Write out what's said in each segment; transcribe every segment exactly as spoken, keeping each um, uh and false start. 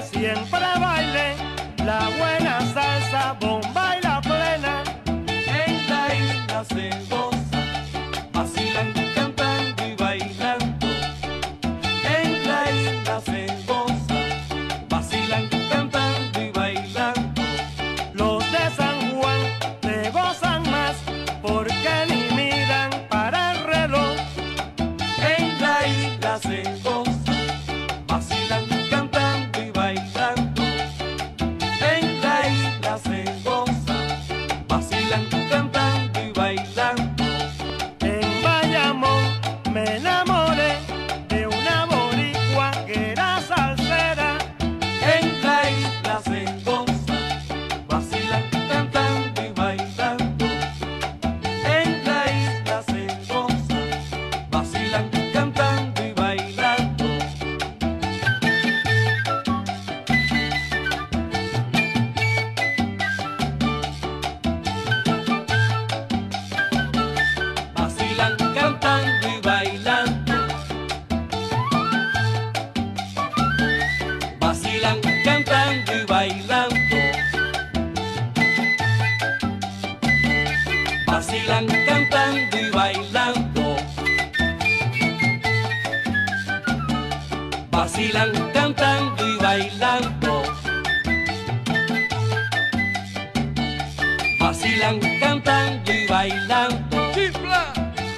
siempre baile la buena salsa, bomba y la plena. En la isla se goza, vacilan cantando y bailando. En la isla se goza, vacilan cantando y bailando. Los de San Juan te gozan más porque ni miran para el reloj. En la isla se goza, vacilan cantando y bailando. En la isla se goza, vacilan cantando y bailando. En Bayamón me enamoré de una boricua que era salsera. En la isla se goza, vacilan cantando y bailando. En la isla se goza, vacilan cantando y bailando. Vacilan cantando y bailando. Vacilan cantando y bailando. Vacilan cantando y bailando. Vacilan cantando y bailando. Vacilan cantando y bailando. ¡Chifla!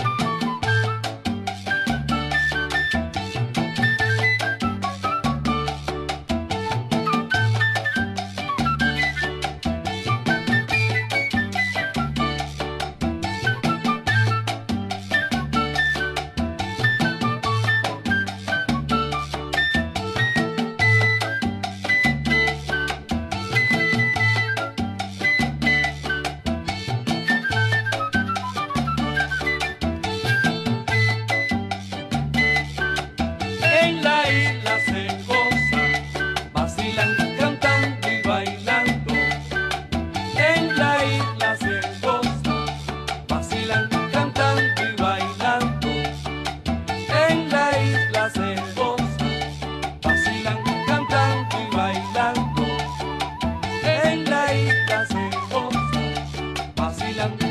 En la isla se goza, vacilan cantando y bailando. En la isla se goza, vacilan cantando y bailando. En la isla se goza, vacilan cantando y bailando. En la isla se goza, vacilan